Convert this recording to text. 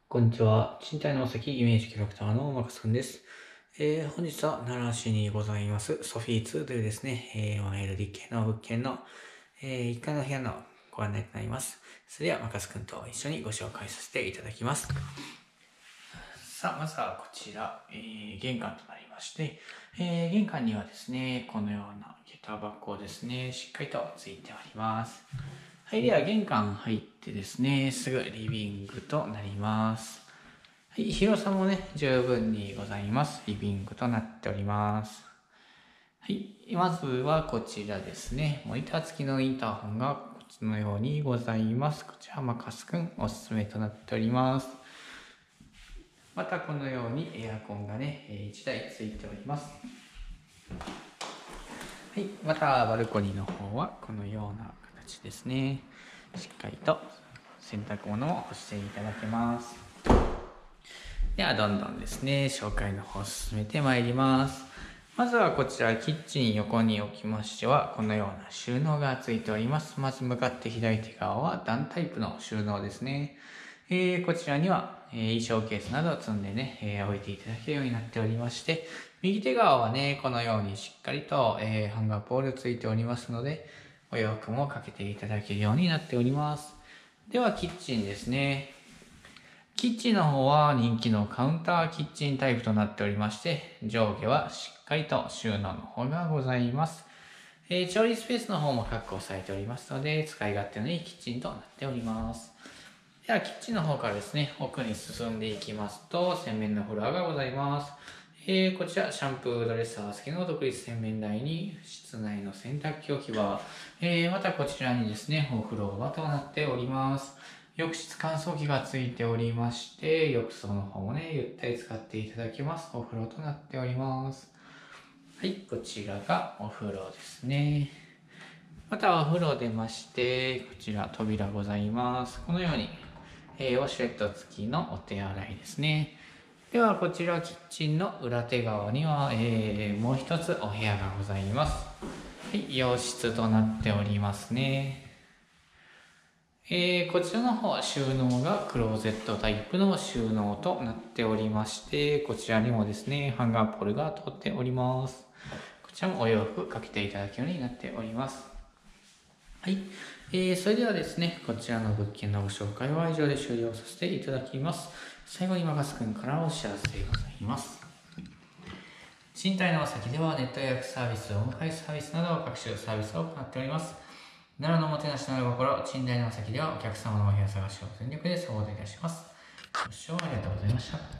こんにちは。賃貸のお席イメージキャラクターのマカスくんです。本日は奈良市にございますソフィー2というですね、1LDK の物件の、1階の部屋のご案内となります。それではマカスくんと一緒にご紹介させていただきます。さあ、まずはこちら、玄関となりまして、玄関にはですね、このような下駄箱ですね、しっかりとついております。はい、では玄関入ってですね、すぐリビングとなります。はい、広さもね、十分にございます。リビングとなっております。はい、まずはこちらですね、モニター付きのインターホンがこのようにございます。こちらマカスくんおすすめとなっております。またこのようにエアコンがね、1台ついております。はい、またバルコニーの方はこのような形ですね。しっかりと洗濯物も干していただけます。ではどんどんですね、紹介の方を進めてまいります。まずはこちらキッチン横に置きましてはこのような収納がついております。まず向かって左手側は段タイプの収納ですね。こちらには、衣装ケースなどを積んでね、置いていただけるようになっておりまして、右手側はね、このようにしっかりと、ハンガーポールついておりますので、お洋服もかけていただけるようになっております。ではキッチンですね。キッチンの方は人気のカウンターキッチンタイプとなっておりまして、上下はしっかりと収納の方がございます。調理スペースの方も確保されておりますので、使い勝手のいいキッチンとなっております。ではキッチンの方からですね、奥に進んでいきますと、洗面のフロアがございます。こちら、シャンプードレッサー付きの独立洗面台に、室内の洗濯機置き場、またこちらにですね、お風呂場となっております。浴室乾燥機が付いておりまして、浴槽の方もね、ゆったり使っていただけます。お風呂となっております。はい、こちらがお風呂ですね。またお風呂出まして、こちら扉ございます。このように、ウォシュレット付きのお手洗いですね。ではこちらキッチンの裏手側には、もう一つお部屋がございます。はい、洋室となっておりますね。こちらの方は収納がクローゼットタイプの収納となっておりまして、こちらにもですね、ハンガーポールが通っております。こちらもお洋服かけていただけるようになっております。はい、それではですね、こちらの物件のご紹介は以上で終了させていただきます。最後にマガスくんからお知らせでございます。賃貸の先ではネット予約サービス、オンラインサービスなど各種サービスを行っております。奈良のもてなしの心、賃貸の先ではお客様のお部屋探しを全力でサポートいたします。ご視聴ありがとうございました。